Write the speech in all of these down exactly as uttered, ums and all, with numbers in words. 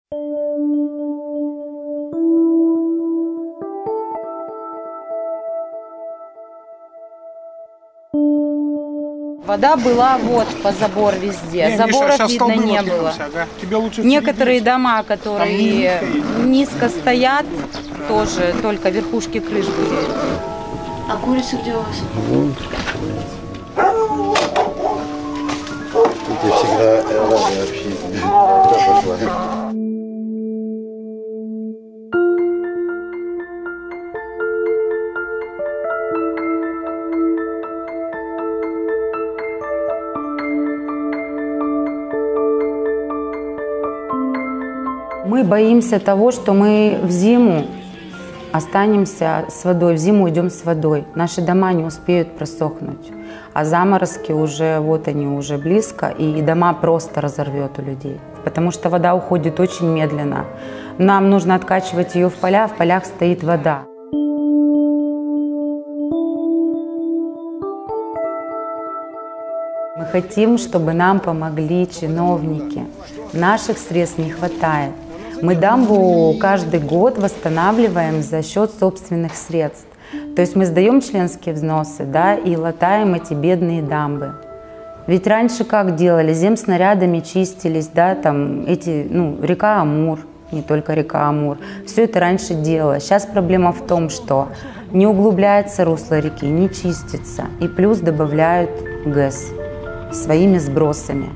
Вода была вот по забор везде, не, заборов Миша, видно не было. Ага. Тебе лучше некоторые дома, которые низко стоят, тоже только верхушки крыш были. А курица где у вас? Я всегда разные вообще куда пошла. Мы боимся того, что мы в зиму останемся с водой, в зиму идем с водой. Наши дома не успеют просохнуть, а заморозки уже, вот они уже близко, и дома просто разорвет у людей, потому что вода уходит очень медленно. Нам нужно откачивать ее в поля, в полях стоит вода. Мы хотим, чтобы нам помогли чиновники. Наших средств не хватает. Мы дамбу каждый год восстанавливаем за счет собственных средств. То есть мы сдаем членские взносы, да, и латаем эти бедные дамбы. Ведь раньше как делали? Земснарядами чистились, да, там эти, ну, река Амур, не только река Амур. Все это раньше делалось. Сейчас проблема в том, что не углубляется русло реки, не чистится. И плюс добавляют ГЭС своими сбросами.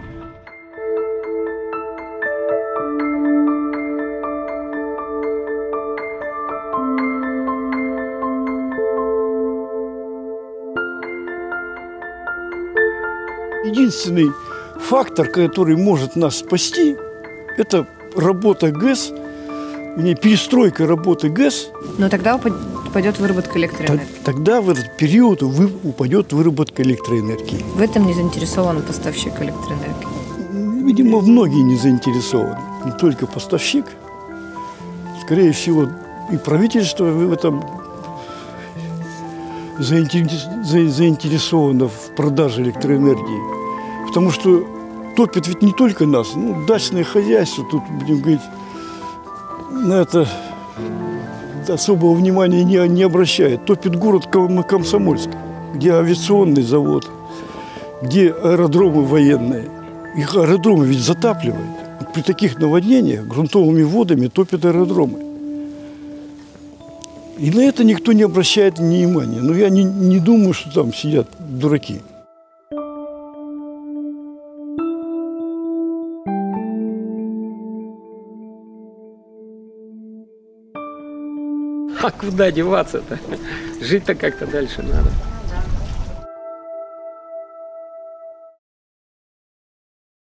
Единственный фактор, который может нас спасти, это работа ГЭС, не перестройка работы ГЭС. Но тогда упадет выработка электроэнергии. Тогда в этот период упадет выработка электроэнергии. В этом не заинтересован поставщик электроэнергии? Видимо, многие не заинтересованы. Не только поставщик. Скорее всего, и правительство в этом заинтересовано в продаже электроэнергии. Потому что топит ведь не только нас, ну, дачное хозяйство, тут, будем говорить, на это особого внимания не, не обращает. Топит город Комсомольск, где авиационный завод, где аэродромы военные. Их аэродромы ведь затапливают. При таких наводнениях грунтовыми водами топят аэродромы. И на это никто не обращает внимания. Но я не, не думаю, что там сидят дураки. А куда деваться-то? Жить-то как-то дальше надо.